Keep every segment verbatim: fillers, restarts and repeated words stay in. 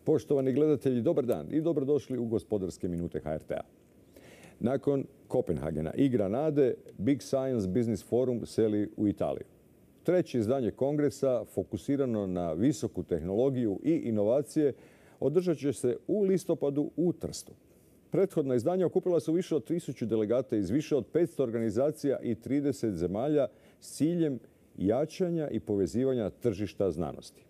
Poštovani gledatelji, dobar dan i dobrodošli u Gospodarske minute H R T-a. Nakon Kopenhagena i Granade, Big Science Business Forum seli u Italiju. Treće izdanje kongresa, fokusirano na visoku tehnologiju i inovacije, održat će se u listopadu u Trstu. Prethodna izdanja okupila su više od tisuću delegata iz više od petsto organizacija i trideset zemalja s ciljem jačanja i povezivanja tržišta znanosti.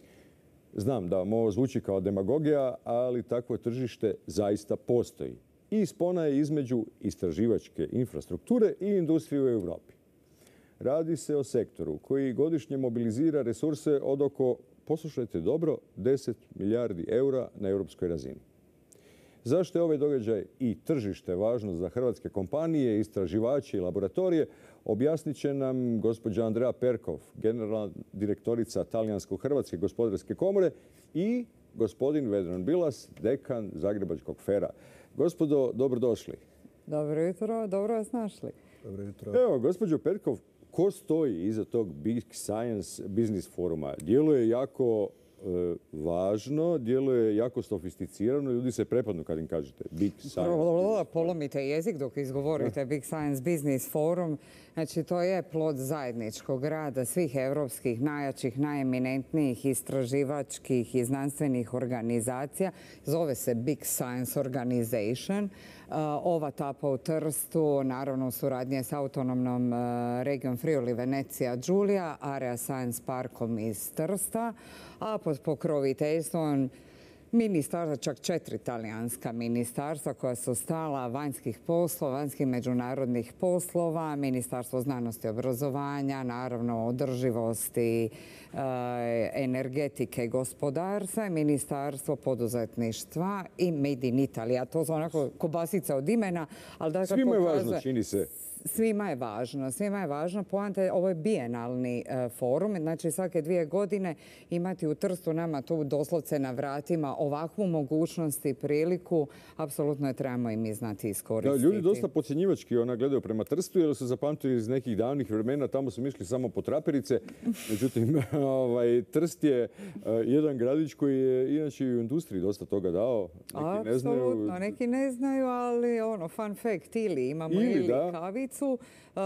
Znam da vam ovo zvuči kao demagogija, ali takvo tržište zaista postoji i spona je između istraživačke infrastrukture i industrije u Europi. Radi se o sektoru koji godišnje mobilizira resurse od oko, poslušajte dobro, deset milijardi eura na europskoj razini. Zašto je ovaj događaj i tržište važno za hrvatske kompanije, istraživače i laboratorije, objasnit će nam gospođa Andrea Perkov, generalna direktorica Talijansko-Hrvatske gospodarske komore i gospodin Vedran Bilas, dekan Zagrebačkog fera. Gospodo, dobrodošli. Dobro jutro, dobro vas našli. Dobro jutro. Evo, gospođo Perkov, ko stoji iza tog Big Science Business Foruma? Djeluje jako e, važno, djeluje jako sofisticirano, ljudi se prepadnu kad im kažete Big Science. Polomite jezik dok izgovorite Big Science Business Forum. Znači, to je plod zajedničkog rada svih evropskih najjačih, najeminentnijih istraživačkih i znanstvenih organizacija. Zove se Big Science Organization. Ova tapa u Trstu, naravno u suradnje s autonomnom regijom Friuli Venecija Giulia, Area Science Parkom iz Trsta, a pod pokroviteljstvom ministarstva, čak četiri talijanska ministarstva koja su stala vanjskih poslova, vanjskih međunarodnih poslova, Ministarstvo znanosti i obrazovanja, naravno održivosti, energetike i gospodarstva, Ministarstvo poduzetništva i Made in Italy. A to su onako kobasica od imena. Ali da svima je važno, čini se. Svima je važno. Svima je važno. Poanta je, ovo je bijenalni uh, forum. Znači, svake dvije godine imati u Trstu nama tu doslovce na vratima ovakvu mogućnost i priliku, apsolutno je trebamo i mi znati iskoristiti. Da, ljudi dosta podcjenjivački ona gledaju prema Trstu, jer su zapamtili iz nekih davnih vremena, tamo su mišli samo po traperice. Međutim, ovaj, Trst je uh, jedan gradić koji je inače i u industriji dosta toga dao. Neki ne znaju. Apsolutno, neki ne znaju, ali ono, fun fact, ili imamo ili, ili kavicu. Uh,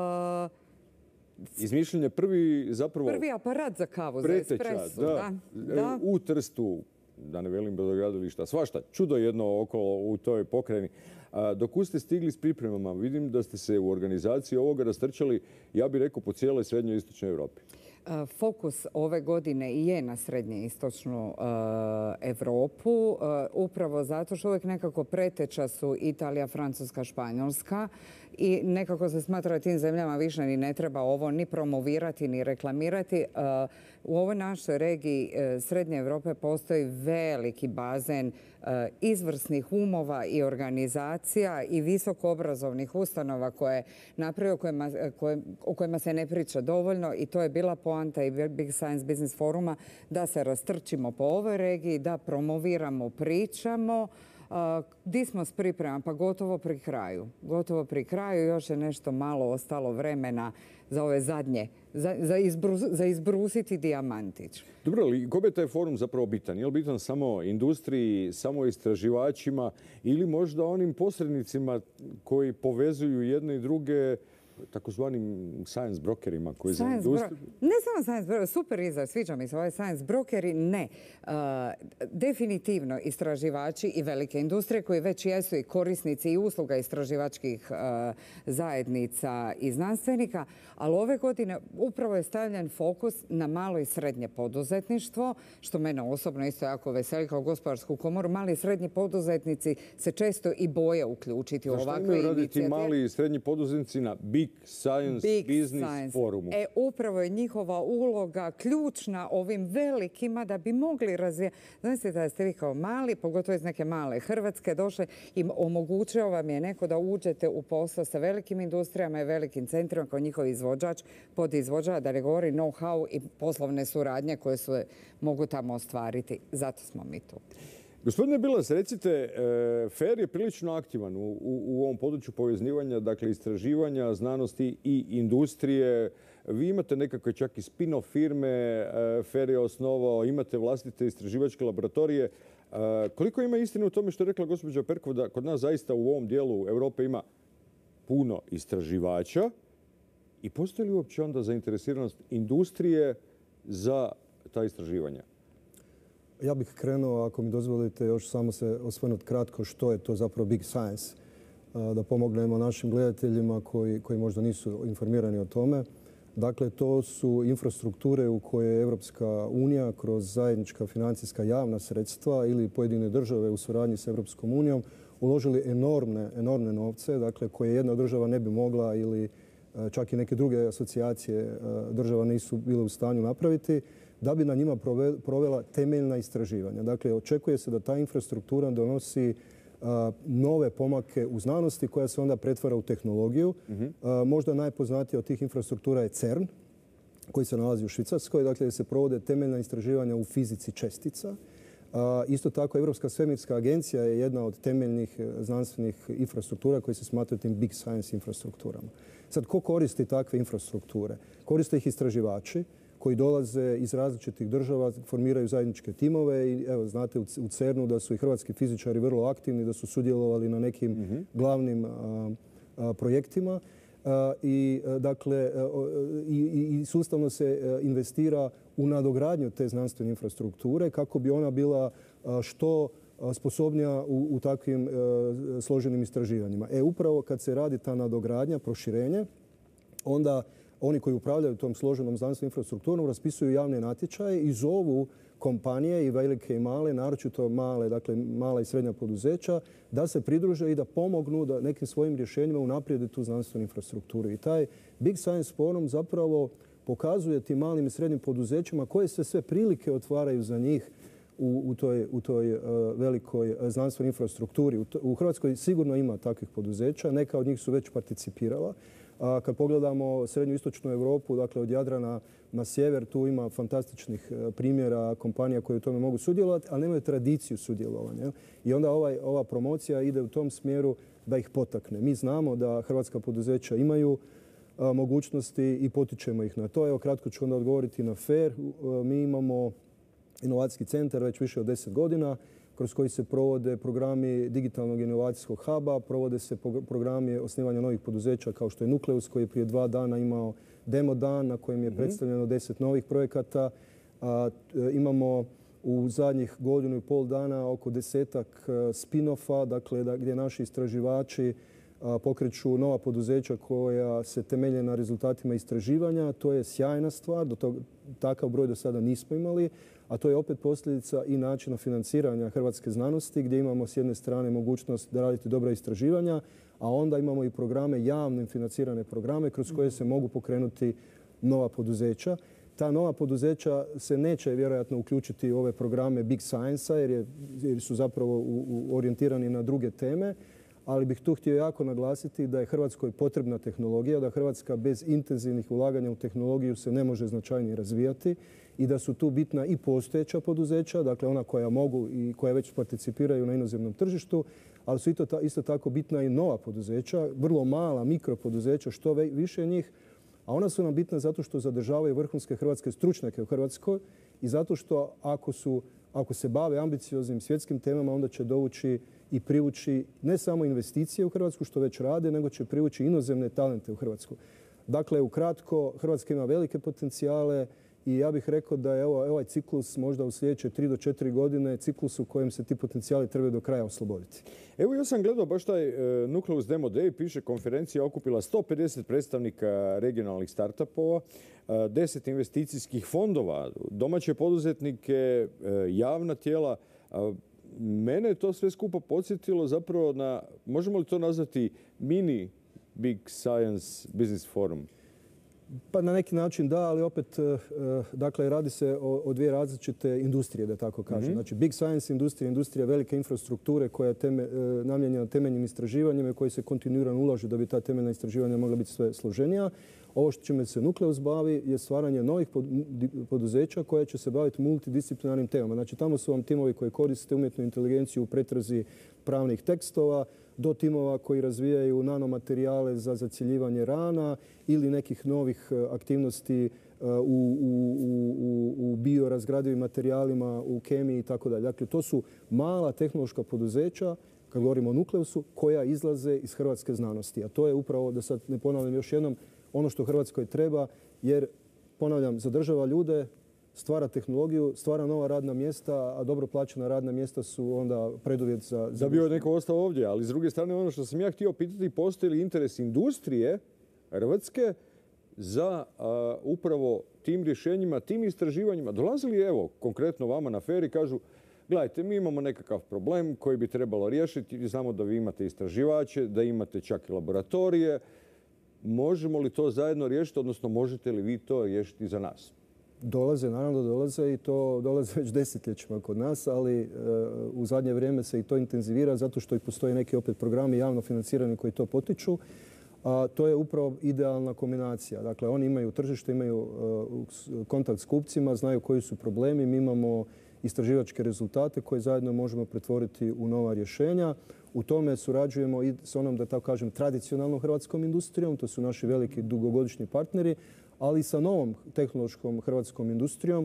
Izmišljen prvi zapravo prvi aparat za kavu, preteča, za espresso. Da, da, da. U Trstu, da ne velim brodogradilišta, svašta, čudo jedno okolo u toj pokrajini. A, dok ste stigli s pripremama, vidim da ste se u organizaciji ovoga rastrčali, ja bih rekao, po cijeloj srednjoj i istočnoj Europi. Fokus ove godine je na srednje istočnu uh, Europu, uh, upravo zato što uvijek nekako preteča su Italija, Francuska, Španjolska i nekako se smatra da tim zemljama više ni ne treba ovo ni promovirati ni reklamirati. Uh, u ovoj našoj regiji uh, Srednje Europe postoji veliki bazen uh, izvrsnih umova i organizacija i visokoobrazovnih ustanova koje napravio, kojima, koje, o kojima se ne priča dovoljno i to je bila poanta i Big Science Business Foruma da se rastrčimo po ovoj regiji, da promoviramo, pričamo. Uh, di smo s pripremama? Pa gotovo pri kraju. Gotovo pri kraju, još je nešto malo ostalo vremena za ove zadnje, za, za, izbrus, za izbrusiti dijamantić. Dobro, ali kome je taj forum zapravo bitan? Je li bitan samo industriji, samo istraživačima ili možda onim posrednicima koji povezuju jedne i druge, takozvanim science brokerima koji za industriju? Ne samo science brokeri, super izraz, sviđa mi se ovaj science brokeri, ne. Uh, definitivno istraživači i velike industrije koji već jesu i korisnici i usluga istraživačkih uh, zajednica i znanstvenika, ali ove godine upravo je stavljen fokus na malo i srednje poduzetništvo, što mene osobno isto jako veseli kao gospodarsku komoru. Mali i srednji poduzetnici se često i boje uključiti u ovakve inicijative. Zašto imaju raditi mali i srednji poduzetnici na Big Science Big Business Science. Forumu? E, upravo je njihova uloga ključna ovim velikima da bi mogli razvijati. Znači da ste vi kao mali, pogotovo iz neke male Hrvatske došli i omogućio vam je neko da uđete u posao sa velikim industrijama i velikim centrima kao njihov izvođač, podizvođač, da ne govori know-how i poslovne suradnje koje su mogu tamo ostvariti. Zato smo mi tu. Gospodine Bilas, recite, FER je prilično aktivan u, u, u ovom području povezivanja, dakle istraživanja, znanosti i industrije. vi imate nekakve čak i spin-off firme, Fer je osnovao, imate vlastite istraživačke laboratorije. Koliko ima istine u tome što je rekla gospođa Perkov da kod nas zaista u ovom dijelu Europe ima puno istraživača i postoji li uopće onda zainteresiranost industrije za ta istraživanja? Ja bih krenuo, ako mi dozvolite, još samo se osvrnuti kratko što je to zapravo Big Science, da pomognemo našim gledateljima koji, koji možda nisu informirani o tome. Dakle, to su infrastrukture u koje je Europska unija kroz zajednička financijska javna sredstva ili pojedine države u suradnji s Europskom unijom uložili enormne, enormne novce, dakle, koje jedna država ne bi mogla ili čak i neke druge asocijacije država nisu bile u stanju napraviti, da bi na njima provela temeljna istraživanja. Dakle, očekuje se da ta infrastruktura donosi nove pomake u znanosti koja se onda pretvara u tehnologiju. Mm-hmm. Možda najpoznatija od tih infrastruktura je CERN, koji se nalazi u Švicarskoj, dakle gdje se provode temeljna istraživanja u fizici čestica. Isto tako, Europska svemirska agencija je jedna od temeljnih znanstvenih infrastruktura koji se smatraju tim Big Science infrastrukturama. Sad, ko koristi takve infrastrukture? Koriste ih istraživači koji dolaze iz različitih država, formiraju zajedničke timove i evo, znate u CERN-u da su i hrvatski fizičari vrlo aktivni, da su sudjelovali na nekim mm-hmm. glavnim a, a, projektima. A, i, a, dakle, a, i, i sustavno se a, investira u nadogradnju te znanstvene infrastrukture kako bi ona bila a, što sposobnija u, u takvim a, složenim istraživanjima. E, upravo kad se radi ta nadogradnja, proširenje, onda oni koji upravljaju tom složenom znanstvenom infrastrukturom raspisuju javne natječaje i zovu kompanije i velike i male, naročito male, dakle mala i srednja poduzeća, da se pridruže i da pomognu da nekim svojim rješenjima unaprijede tu znanstvenu infrastrukturu. I taj Big Science Forum zapravo pokazuje tim malim i srednjim poduzećima koje se sve prilike otvaraju za njih u, u toj, u toj uh, velikoj znanstvenoj infrastrukturi. U, to, u Hrvatskoj sigurno ima takvih poduzeća, neka od njih su već participirala. A kad pogledamo srednju istočnu Europu, dakle od Jadrana na sjever, tu ima fantastičnih primjera kompanija koje u tome mogu sudjelovati, ali nemaju tradiciju sudjelovanja. I onda ovaj, ova promocija ide u tom smjeru da ih potakne. Mi znamo da hrvatska poduzeća imaju a, mogućnosti i potičemo ih na to. Evo, kratko ću onda odgovoriti na Fer. A, mi imamo inovacijski centar već više od deset godina, kroz koji se provode programi digitalnog inovacijskog huba, provode se programi osnivanja novih poduzeća kao što je Nukleus koji je prije dva dana imao demo dan na kojem je predstavljeno deset novih projekata. A, imamo u zadnjih godinu i pol dana oko desetak spin-offa, dakle da, gdje naši istraživači a, pokreću nova poduzeća koja se temelje na rezultatima istraživanja. To je sjajna stvar, do tog, takav broj do sada nismo imali. A to je opet posljedica i načina financiranja hrvatske znanosti gdje imamo s jedne strane mogućnost da radite dobra istraživanja, a onda imamo i programe, javno financirane programe kroz koje se mogu pokrenuti nova poduzeća. Ta nova poduzeća se neće vjerojatno uključiti u ove programe Big Science-a jer, je, jer su zapravo u, u, orijentirani na druge teme, ali bih tu htio jako naglasiti da je Hrvatskoj potrebna tehnologija, da Hrvatska bez intenzivnih ulaganja u tehnologiju se ne može značajnije razvijati i da su tu bitna i postojeća poduzeća, dakle ona koja mogu i koja već participiraju na inozemnom tržištu, ali su isto tako bitna i nova poduzeća, vrlo mala mikropoduzeća, što više njih, a ona su nam bitna zato što zadržavaju vrhunske hrvatske stručnjake u Hrvatskoj i zato što ako, su, ako se bave ambicioznim svjetskim temama, onda će dovući i privući ne samo investicije u Hrvatsku, što već rade, nego će privući inozemne talente u Hrvatsku. Dakle, ukratko, Hrvatska ima velike potencijale i ja bih rekao da je ovo, ovaj ciklus možda u sljedeće tri do četiri godine ciklus u kojem se ti potencijali trebaju do kraja osloboditi. Evo, ja sam gledao baš taj e, Nucleus Demo Day, piše konferencija okupila sto pedeset predstavnika regionalnih startupova, e, deset investicijskih fondova, domaće poduzetnike, e, javna tijela. E, mene je to sve skupo podsjetilo zapravo na, možemo li to nazvati mini Big Science Business Forum? Pa na neki način da, ali opet dakle, radi se o, o dvije različite industrije, da tako kažem. Mm-hmm. Znači Big Science industrija, industrija velike infrastrukture koja je teme, namijenjena temeljnim istraživanjima i koji se kontinuirano ulaže da bi ta temeljna istraživanja mogla biti sve složenija. Ovo što čime se Nukleus bavi je stvaranje novih poduzeća koja će se baviti multidisciplinarnim temama. Znači tamo su vam timovi koji koriste umjetnu inteligenciju u pretrazi pravnih tekstova, do timova koji razvijaju nanomaterijale za zacjeljivanje rana ili nekih novih aktivnosti u, u, u, u biorazgradivim materijalima, u kemiji i tako dalje. Dakle, to su mala tehnološka poduzeća, kad govorimo o Nukleusu, koja izlaze iz hrvatske znanosti. A to je upravo, da sad ne ponavljam još jednom, ono što Hrvatskoj treba, jer, ponavljam, zadržava ljude, stvara tehnologiju, stvara nova radna mjesta, a dobro plaćena radna mjesta su onda preduvjet za... Da bi joj neko ostao ovdje, ali s druge strane ono što sam ja htio pitati, postoji li interes industrije Hrvatske za a, upravo tim rješenjima, tim istraživanjima? Dolazili, evo, konkretno vama na feri, kažu, gledajte, mi imamo nekakav problem koji bi trebalo riješiti, znamo da vi imate istraživače, da imate čak i laboratorije. Možemo li to zajedno riješiti, odnosno možete li vi to riješiti za nas? Dolaze, naravno dolaze i to dolaze već desetljećima kod nas, ali e, u zadnje vrijeme se i to intenzivira zato što i postoje neki opet programi javno financirani koji to potiču. A to je upravo idealna kombinacija. Dakle, oni imaju tržište, imaju e, kontakt s kupcima, znaju koji su problemi, mi imamo istraživačke rezultate koje zajedno možemo pretvoriti u nova rješenja. U tome surađujemo i s onom, da tako kažem, tradicionalnom hrvatskom industrijom, to su naši veliki dugogodišnji partneri, ali i sa novom tehnološkom hrvatskom industrijom.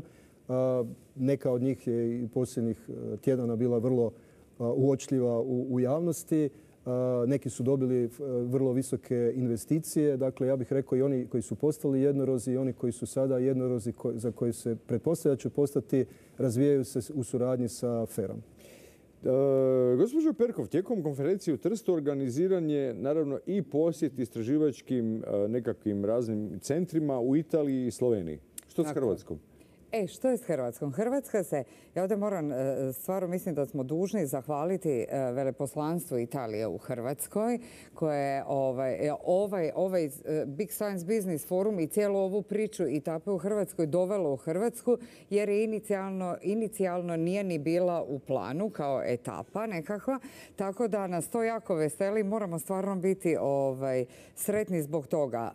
Neka od njih je i posljednjih tjedana bila vrlo uočljiva u, u javnosti. Neki su dobili vrlo visoke investicije. Dakle, ja bih rekao i oni koji su postali jednorozi i oni koji su sada jednorozi za koji se pretpostavlja će postati, razvijaju se u suradnji sa ferom. E, gospođo Perkov, tijekom konferencije u Trstu organiziran je naravno i posjet istraživačkim e, nekakvim raznim centrima u Italiji i Sloveniji. Što s Hrvatskom? E, što je s Hrvatskom? Hrvatska se, ja ovdje moram, stvarno mislim da smo dužni zahvaliti veleposlanstvu Italije u Hrvatskoj, koje je ovaj, ovaj, ovaj Big Science Business Forum i cijelu ovu priču i etape u Hrvatskoj dovelo u Hrvatsku, jer je inicijalno, inicijalno nije ni bila u planu kao etapa nekakva, tako da nas to jako veseli, moramo stvarno biti ovaj, sretni zbog toga.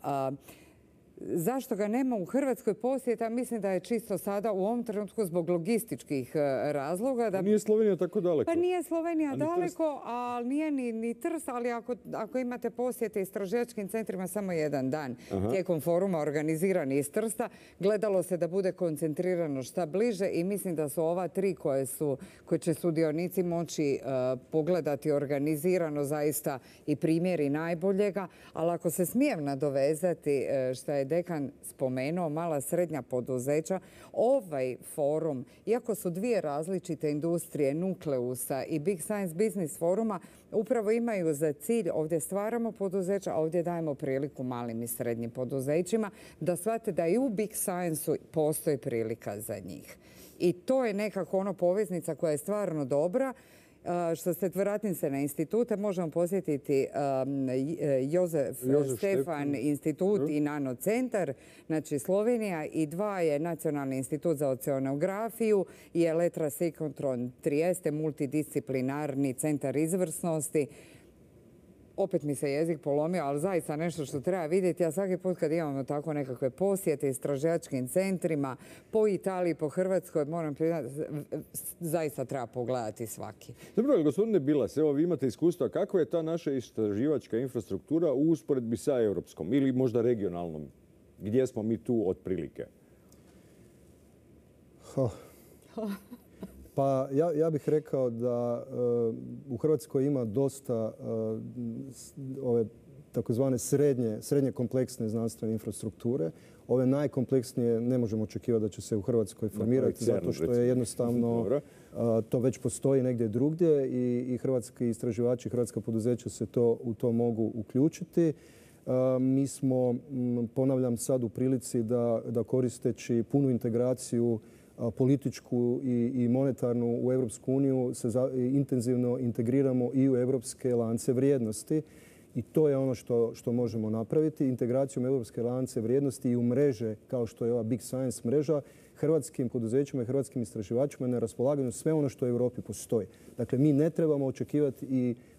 Zašto ga nema u Hrvatskoj posjeta? Mislim da je čisto sada u ovom trenutku zbog logističkih razloga. Da... Nije Slovenija tako daleko. Pa nije Slovenija daleko, ali nije ni, ni Trst, ali ako, ako imate posjete istraživačkim centrima samo jedan dan Aha. tijekom foruma organizirani iz Trsta, gledalo se da bude koncentrirano šta bliže i mislim da su ova tri koje, su, koje će sudionici moći uh, pogledati organizirano zaista i primjeri najboljega, ali ako se smijem nadovezati uh, šta je dekan spomenuo, mala srednja poduzeća, ovaj forum, iako su dvije različite industrije, Nukleusa i Big Science Business Foruma, upravo imaju za cilj, ovdje stvaramo poduzeća, a ovdje dajemo priliku malim i srednjim poduzećima da shvate da i u Big Science-u postoji prilika za njih. I to je nekako ono poveznica koja je stvarno dobra. Što se vratim se na institute, možemo posjetiti um, Jozef, Jozef Stefan institut mm. i nanocentar, znači Slovenija, i dva je Nacionalni institut za oceanografiju i Eletra Sikotron Trieste, multidisciplinarni centar izvrsnosti. Opet mi se jezik polomio, ali zaista nešto što treba vidjeti. Ja svaki put kad imamo tako nekakve posjete istraživačkim centrima po Italiji, po Hrvatskoj, moram priznati, zaista treba pogledati svaki. Dobro, gospodine Bilas, evo vi imate iskustva. Kakva je ta naša istraživačka infrastruktura u usporedbi sa europskom ili možda regionalnom? Gdje smo mi tu otprilike? Oh. Pa ja, ja bih rekao da uh, u Hrvatskoj ima dosta uh, ove takozvane srednje, srednje kompleksne znanstvene infrastrukture. Ove najkompleksnije ne možemo očekivati da će se u Hrvatskoj formirati zato što je jednostavno uh, to već postoji negdje drugdje i, i hrvatski istraživači, hrvatska poduzeća se to, u to mogu uključiti. Uh, mi smo, m, ponavljam sad, u prilici da, da koristeći punu integraciju političku i, i monetarnu u Europsku uniju se za, intenzivno integriramo i u europske lance vrijednosti. I to je ono što, što možemo napraviti. Integracijom europske lance vrijednosti i u mreže, kao što je ova Big Science mreža, hrvatskim poduzećima i hrvatskim istraživačima na raspolaganju sve ono što u Europi postoji. Dakle, mi ne trebamo očekivati i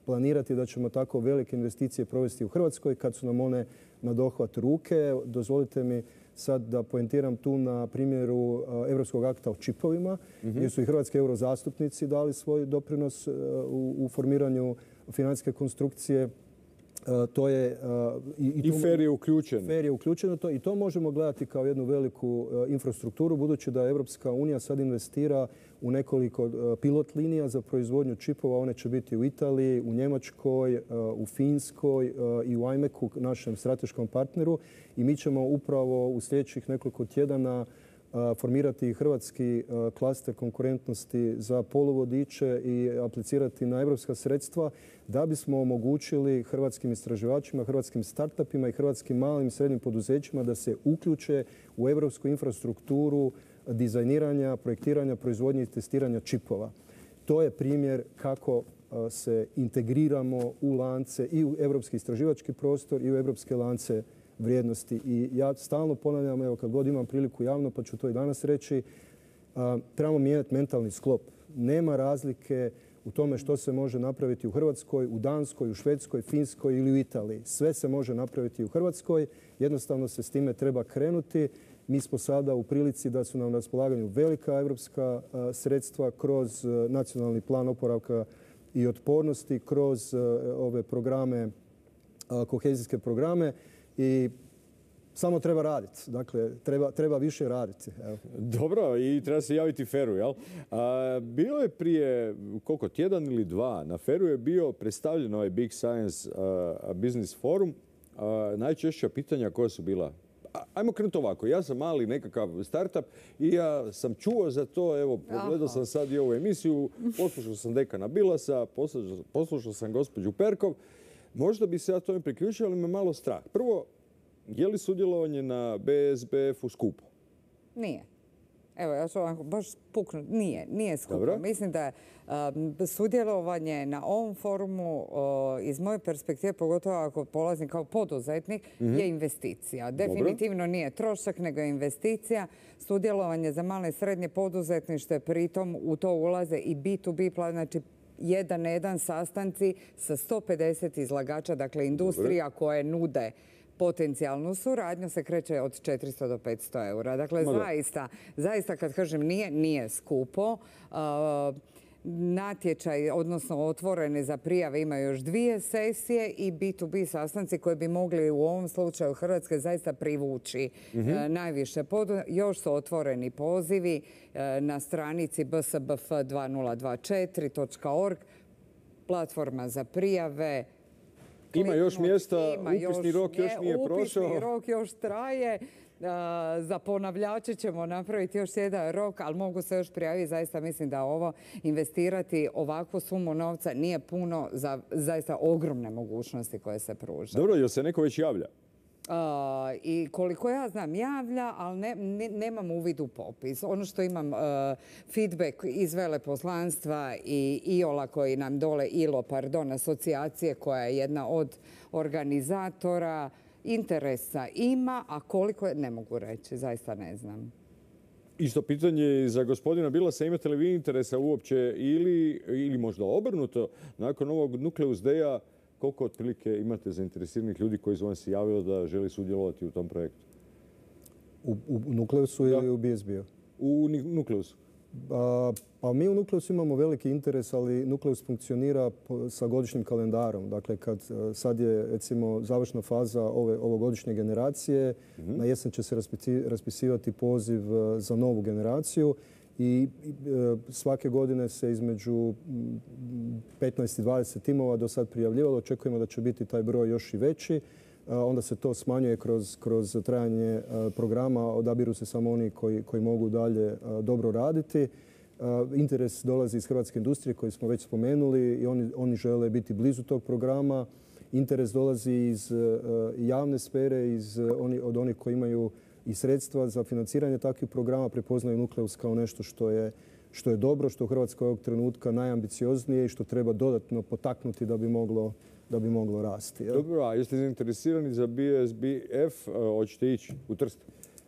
planirati da ćemo tako velike investicije provesti u Hrvatskoj kad su nam one na dohvat ruke. Dozvolite mi sad da poentiram tu na primjeru Europskog akta o čipovima, mm-hmm. gdje su i hrvatski eurozastupnici dali svoj doprinos u, u formiranju financijske konstrukcije. Uh, to je, uh, i, i, I fer je uključen. Fer je uključeno to i to možemo gledati kao jednu veliku uh, infrastrukturu, budući da Europska unija sad investira u nekoliko uh, pilot linija za proizvodnju čipova. One će biti u Italiji, u Njemačkoj, uh, u Finskoj uh, i u I M E C-u, našem strateškom partneru. I mi ćemo upravo u sljedećih nekoliko tjedana formirati hrvatski klaster konkurentnosti za poluvodiče i aplicirati na europska sredstva da bismo omogućili hrvatskim istraživačima, hrvatskim startupima i hrvatskim malim i srednjim poduzećima da se uključe u europsku infrastrukturu dizajniranja, projektiranja, proizvodnje i testiranja čipova. To je primjer kako se integriramo u lance i u europski istraživački prostor i u europske lance vrijednosti. I ja stalno ponavljam, evo kad god imam priliku javno, pa ću to i danas reći, a, trebamo mijenjati mentalni sklop. Nema razlike u tome što se može napraviti u Hrvatskoj, u Danskoj, u Švedskoj, Finskoj ili u Italiji. Sve se može napraviti u Hrvatskoj, jednostavno se s time treba krenuti. Mi smo sada u prilici da su nam na raspolaganju velika europska a, sredstva kroz a, nacionalni plan oporavka i otpornosti, kroz a, ove programe, a, kohezijske programe. I samo treba raditi. Dakle, treba, treba više raditi. Evo. Dobro, i treba se javiti Feru, jel? A, bilo je prije, koliko, tjedan ili dva, na Feru je bio predstavljen ovaj Big Science a, Business Forum. A, najčešća pitanja koja su bila? A, ajmo krenuti ovako. Ja sam mali nekakav startup i ja sam čuo za to. Evo, pogledao sam sad i ovu emisiju, poslušao sam dekana Bilasa, poslušao, poslušao sam gospođu Perkov. Možda bi se ja tome priključio, ali me malo strah. Prvo, je li sudjelovanje na B S B F-u skupo? Nije. Evo, ja ću ovako baš puknuti. Nije, nije skupo. Dobro. Mislim da um, sudjelovanje na ovom forumu, uh, iz moje perspektive, pogotovo ako polazim kao poduzetnik, mm-hmm. je investicija. Definitivno Dobro. Nije trošak, nego je investicija. Sudjelovanje za male i srednje poduzetništvo, pritom u to ulaze i B to B plan, znači jedan na jedan sastanci sa sto pedeset izlagača, dakle industrija Dobre. Koje nude potencijalnu suradnju se kreće od četiristo do petsto eura. Dakle, zaista, zaista kad kažem nije, nije skupo. Uh, natječaj, odnosno otvorene za prijave, imaju još dvije sesije i B to B sastanci koji bi mogli u ovom slučaju Hrvatske zaista privući mm-hmm. uh, najviše. Pod, još su otvoreni pozivi uh, na stranici b s b f dva nula dva četiri točka org, platforma za prijave. Ima još mjesta, ima upisni još, rok još nije upisni prošao. Upisni rok još traje. Uh, za ponavljače ćemo napraviti još jedan rok, ali mogu se još prijaviti. Zaista mislim da ovo investirati ovakvu sumu novca nije puno za zaista ogromne mogućnosti koje se pružaju. Dobro, jel se neko već javlja? Uh, I koliko ja znam javlja, ali ne, ne, nemam uvid u popis. Ono što imam uh, feedback iz veleposlanstva i I O L A koji nam dole, I L O, pardon, asocijacije koja je jedna od organizatora, interesa ima, a koliko je, ne mogu reći, zaista ne znam. Isto pitanje za gospodina Bilasa, imate li vi interesa uopće ili, ili možda obrnuto, nakon ovog Nucleus Day-a, koliko otprilike imate zainteresiranih ljudi koji su vam se javili da želi sudjelovati u tom projektu? U, u Nucleusu ili u B S B-u? U Nucleusu. A, pa mi u Nucleusu imamo veliki interes, ali Nucleus funkcionira sa godišnjim kalendarom. Dakle, kad sad je recimo završna faza ove ovogodišnje generacije, mm-hmm. na jesen će se raspisi, raspisivati poziv za novu generaciju i svake godine se između petnaest i dvadeset timova do sad prijavljivalo. Očekujemo da će biti taj broj još i veći. Onda se to smanjuje kroz, kroz trajanje programa. Odabiru se samo oni koji, koji mogu dalje dobro raditi. Interes dolazi iz hrvatske industrije koju smo već spomenuli i oni, oni žele biti blizu tog programa. Interes dolazi iz javne sfere, iz, oni, od onih koji imaju i sredstva za financiranje takvih programa, prepoznaju Nucleus kao nešto što je, što je dobro, što u Hrvatskoj ovog trenutka najambicioznije i što treba dodatno potaknuti da bi moglo, da bi moglo rasti. Dobro, a jeste zainteresirani za B S B F, hoćete ići u Trst?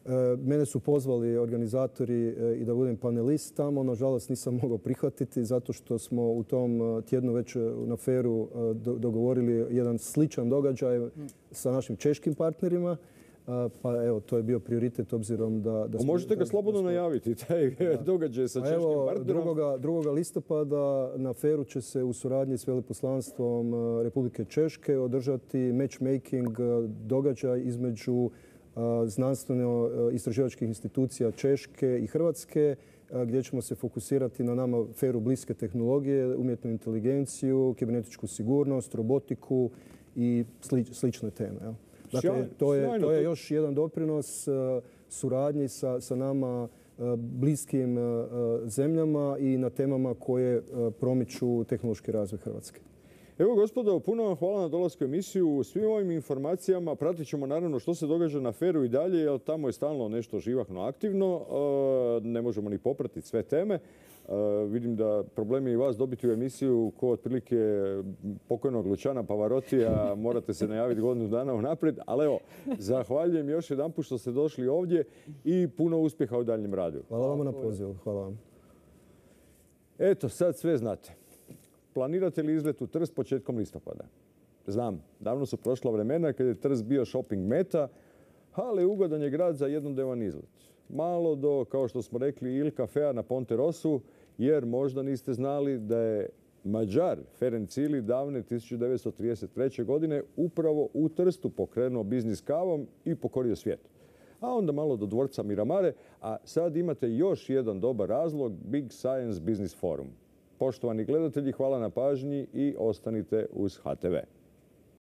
Mene su pozvali organizatori i da budem panelist tamo. Nažalost nisam mogao prihvatiti zato što smo u tom tjednu već na Fairu dogovorili jedan sličan događaj sa našim češkim partnerima. Pa evo, to je bio prioritet obzirom da... da smo, možete ga slobodno da, najaviti, taj da. događaj sa češkim evo, partnerom. Drugoga listopada na Fairu će se u suradnji s veleposlanstvom Republike Češke održati matchmaking događaj između znanstveno-istraživačkih institucija Češke i Hrvatske, gdje ćemo se fokusirati na nama Fairu bliske tehnologije, umjetnu inteligenciju, kibernetičku sigurnost, robotiku i slične teme. Dakle, to je, to je još jedan doprinos suradnji sa, sa nama bliskim zemljama i na temama koje promiču tehnološki razvoj Hrvatske. Evo, gospodo, puno vam hvala na dolasku u emisiju. Svim ovim informacijama pratit ćemo naravno što se događa na Fairu i dalje, jer tamo je stalno nešto živahno aktivno. Ne možemo ni popratiti sve teme. Vidim da problem je i vas dobiti u emisiju ko otprilike pokojnog Luciana Pavarotija. Morate se najaviti godinu dana unaprijed. Ali evo, zahvaljujem još jedanput što ste došli ovdje i puno uspjeha u daljnjem radu. Hvala vam na pozivu. Hvala vam. Eto, sad sve znate. Planirate li izlet u Trst početkom listopada? Znam, davno su prošla vremena kad je Trst bio shopping meta, ali ugodan je grad za jednodnevan izlet. Malo do, kao što smo rekli, Il Cafea na Ponte Rossu, jer možda niste znali da je Mađar Ferenc Ili davne tisuću devetsto trideset treće. godine upravo u Trstu pokrenuo biznis kavom i pokorio svijet. A onda malo do dvorca Miramare, a sad imate još jedan dobar razlog, Big Science Business Forum. Poštovani gledatelji, hvala na pažnji i ostanite uz H T V.